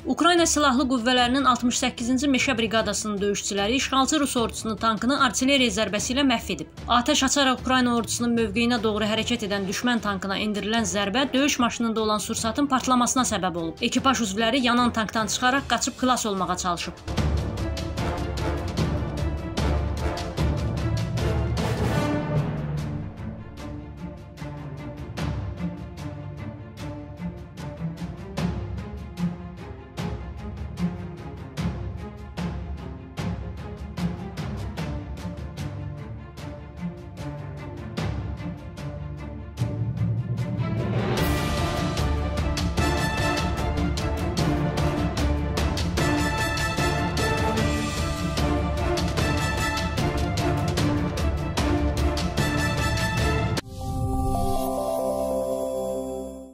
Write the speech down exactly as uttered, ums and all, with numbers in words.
Ukrayna Silahlı Qüvvələrinin altmış səkkizinci Meşə Briqadasının döyüşçüləri işğalçı Rus ordusunun tankını artilleriya zərbəsi ilə məhv edib. Atəş açaraq Ukrayna ordusunun mövqeyinə doğru hərəkət edən düşmən tankına endirilən zərbə döyüş maşınında olan sursatın partlamasına səbəb olub. Ekipaj üzvləri yanan tankdan çıxaraq qaçıb xilas olmağa çalışıb.